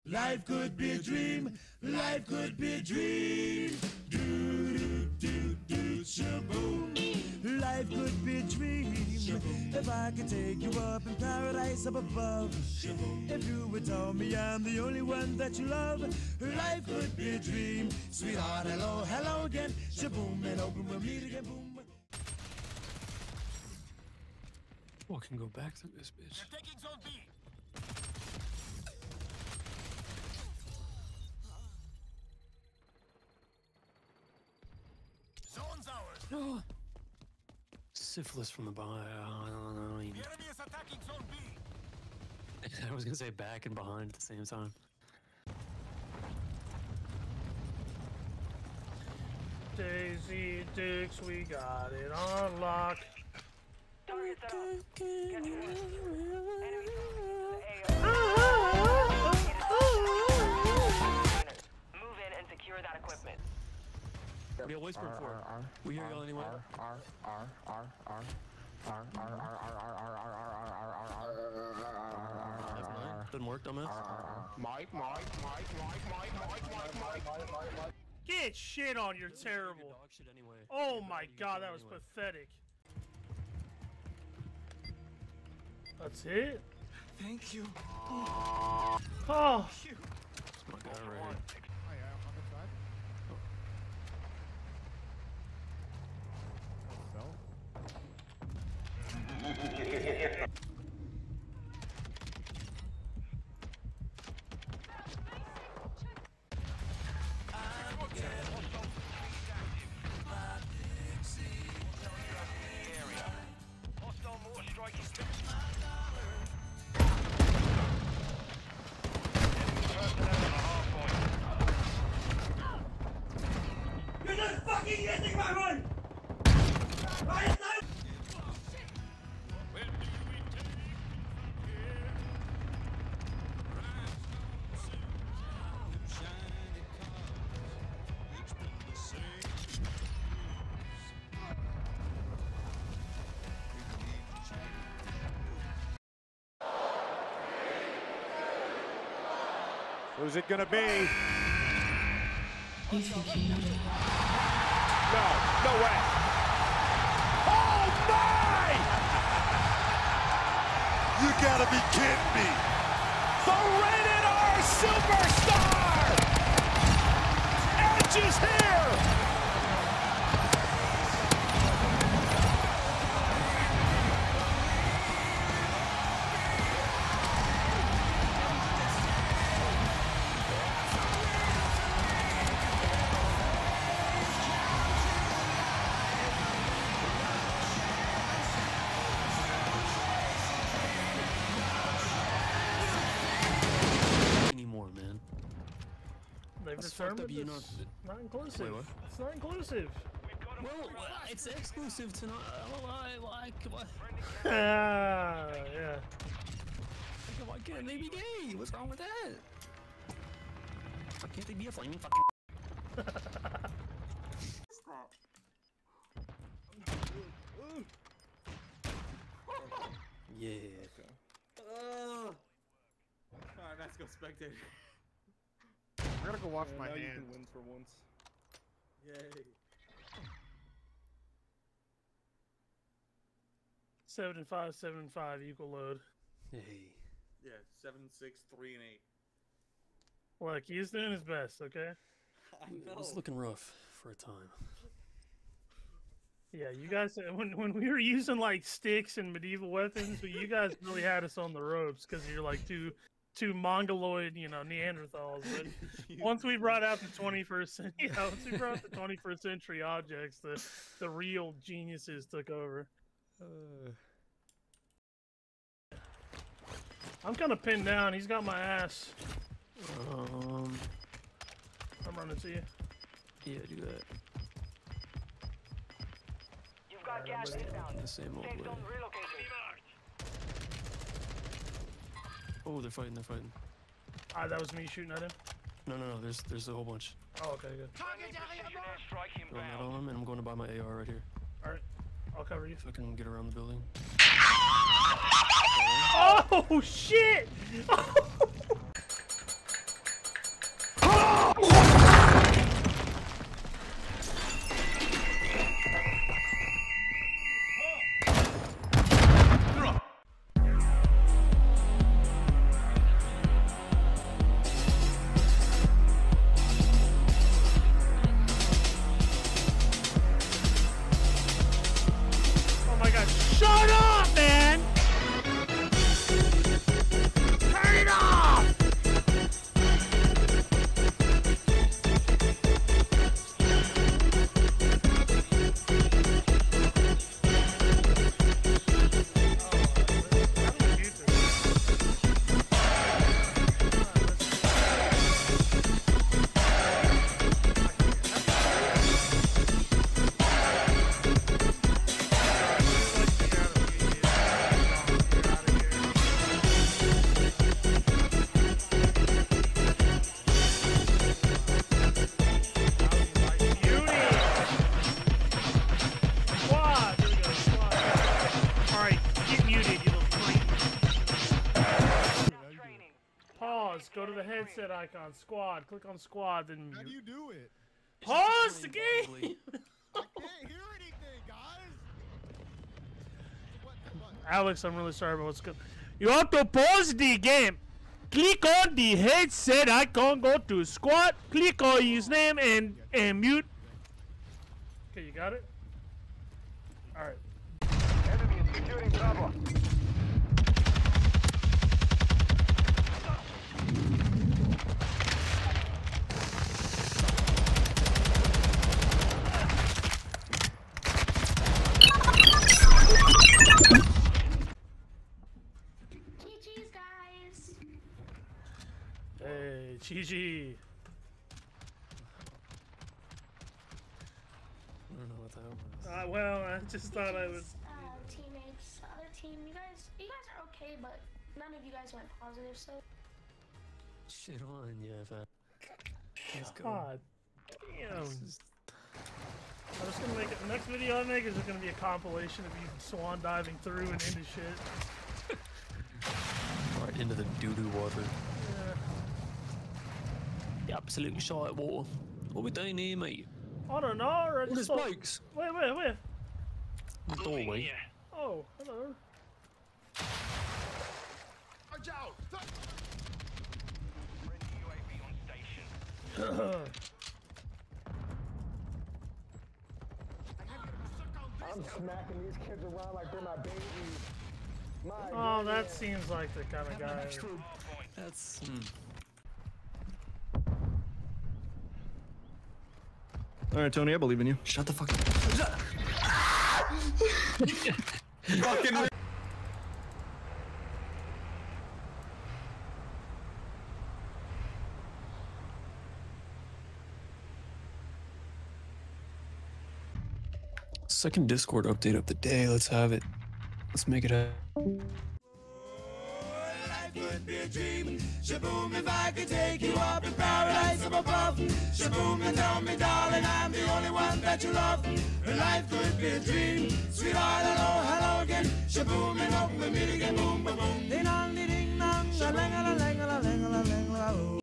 Life could be a dream. Life could be a dream. Do do do shaboom. Life could be a dream. If I could take you up in paradise up above. If you would tell me I'm the only one that you love. Life could be a dream. Sweetheart, hello, hello again. Shaboom, and open we'll meet again. Boom. Oh, I can go back through this bitch. They're taking zone B. Zone's ours. Oh. Syphilis from the behind. I don't know. The enemy is attacking zone B. I was gonna say back and behind at the same time. Daisy Dukes, we got it on lock. Target set up. Get to work. Enemy move in and secure that equipment. We got whisper for. We hear y'all anywhere? Didn't work, dumbass. Mike. Get shit on, you're terrible. Dog shit anyway. Oh my god, that was pathetic. That's it? Thank you. Oh. That's my guy right here. Hostile mortar strike is still. You're just fucking getting my one! Right now! Who's it gonna be? You think you know me? No way. Oh my! You gotta be kidding me. The Rated R Superstar! Edge is here! Anymore, man. They've That's fucked up, determined you it's not inclusive. Wait, what? It's not inclusive. Well, it's exclusive tonight. What? Yeah. Why can't they be gay? What's wrong with that? Why can't they be a flaming fucking? Yeah. Alright, let's go spectator. I gotta go wash my now hands. you can win for once. Yay. 7575 equal load. Hey. Yeah, 7, 6, 3, and 8. Look, he's doing his best, okay? I It was looking rough for a time. Yeah, you guys, when we were using like sticks and medieval weapons, you guys really had us on the ropes because you're like two mongoloid, Neanderthals. But once we brought out the 21st, once we brought the 21st century objects, the real geniuses took over. I'm kind of pinned down. He's got my ass. I'm running to you. Yeah, do that. You've got gas inbound. The same old Safe way. zone relocated. Oh, they're fighting. That was me shooting at him. No. There's a whole bunch. Oh, okay, good. Precision airstrike Going out inbound. on them, and I'm going to buy my AR right here. All right, I'll cover you. If I can get around the building. Oh shit! pause. Go to the headset icon. Squad. Click on squad. Then How do you do it? pause the game. I can't hear anything, guys. What? Alex, I'm really sorry about what's good. You have to pause the game. Click on the headset icon. Go to squad. Click on his name and mute. Okay, you got it. All right. Enemy is securing Bravo. GG's, guys. Hey, GG. I don't know what that was. Well, I just thought I would. Teammates, other team, you guys are okay, but none of you guys went positive, so. Shit on, yeah, fam. Let's go. God damn. This is- I'm just gonna make it. The next video I make is gonna be a compilation of you swan diving through and into shit. Right into the doo-doo water. Yeah. The absolute shite water. What we doing here, mate? I don't know. I What just is saw- blokes? Wait. The doorway. Oh, hello. Charge out. Friendly UAV on station. I'm smacking these kids around like they're my babies. My Oh, that seems like the kind of guy. That's. All right, Tony, I believe in you. Shut the fuck Fucking. Second Discord update of the day. Let's have it. Let's make it happen. Life could be a dream. Shaboom, if I could take you up in paradise up above. Shaboom, and tell me, darling, I'm the only one that you love. Life could be a dream. Sweetheart, hello again. Shaboom, and hope we meet again. Boom, boom, boom. Ding dong, ding dong, la lang, la lang, la lang, la lang, la lang.